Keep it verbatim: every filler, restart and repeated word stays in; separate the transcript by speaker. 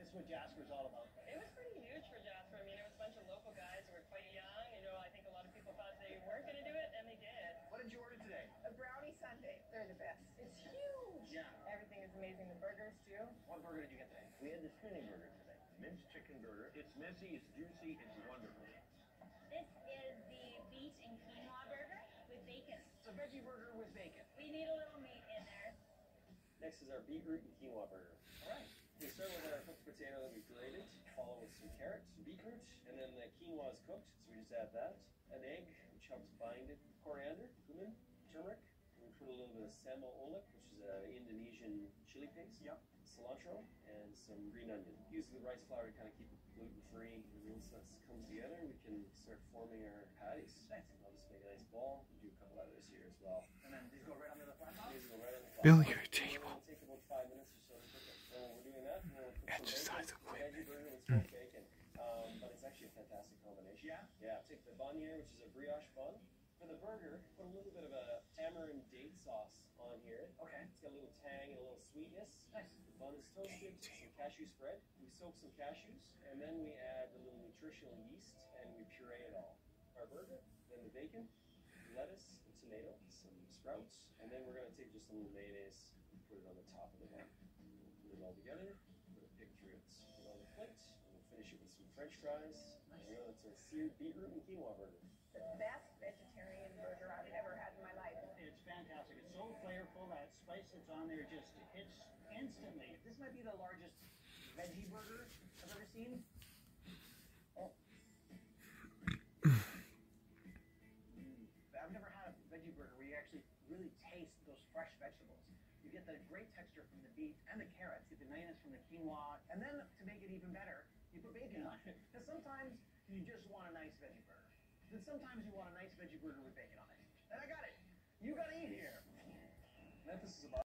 Speaker 1: this what Jasper's all about?
Speaker 2: It was pretty huge for Jasper. I mean, it was a bunch of local guys who were quite young. You know, I think a lot of people thought they weren't going to do it, and they did.
Speaker 1: What did you order today?
Speaker 2: A brownie sundae. They're the best. It's huge.
Speaker 1: Yeah.
Speaker 2: Everything is amazing. The burgers, too.
Speaker 1: What burger did you get today?
Speaker 3: We had the spinning burger today. Minced chicken burger. It's messy, it's juicy, it's wonderful.
Speaker 4: This is the beet and quinoa burger with bacon.
Speaker 1: It's a veggie burger with bacon.
Speaker 4: We need a little meat in there.
Speaker 5: Next is our beetroot and quinoa burger.
Speaker 1: All right.
Speaker 5: We start with our cooked potato that we grated, follow with some carrot, some beetroot, and then the quinoa is cooked, so we just add that. An egg, which helps bind it, coriander, cumin, turmeric, and we put a little bit of sambal oelek, which is an Indonesian chili paste.
Speaker 1: Yep.
Speaker 5: Cilantro, and some green onion. Using the rice flour to kind of keep it gluten-free. And once that comes together, we can start forming our patties.
Speaker 1: Nice.
Speaker 5: I'll just make a nice ball. We'll do a couple others here as well.
Speaker 1: And then these go right on the flat top?
Speaker 5: These go right on the flat
Speaker 6: Bill,
Speaker 5: top.
Speaker 6: your table.
Speaker 5: It'll take about five minutes or so to cook it. So when we're doing that, we'll put
Speaker 6: Exercise
Speaker 5: some bacon,
Speaker 6: equipment.
Speaker 5: veggie burger with smoked bacon. Um, but it's actually a fantastic combination.
Speaker 1: Yeah?
Speaker 5: Yeah. Take the bun here, which is a brioche bun. For the burger, put a little bit of a tamarind date sauce on here.
Speaker 1: Okay.
Speaker 5: It's got a little tang and a little sweetness.
Speaker 1: Nice.
Speaker 5: The bun is toasted, some cashew spread. We soak some cashews, and then we add a little nutritional yeast, and we puree it all. Our burger, then the bacon, lettuce, and tomato, some sprouts, and then we're gonna take just a little mayonnaise and put it on the top of the bun. We'll put it all together, put a pick through it, put it on the plate, and we'll finish it with some French fries. Nice. You know, it's a seared beetroot and quinoa burger.
Speaker 2: The best vegetarian burger I've ever had in my life.
Speaker 1: It's fantastic. It's so flavorful. That spice that's on there just hits instantly. This might be the largest veggie burger I've ever seen. Oh. Mm. I've never had a veggie burger where you actually really taste those fresh vegetables. You get the great texture from the beet and the carrots, you get the niceness from the quinoa, and then to make it even better, you put bacon on it. Because sometimes you just want a nice veggie burger. Then sometimes you want a nice veggie burger with bacon on it. And I got it. You gotta eat here.
Speaker 5: Memphis is about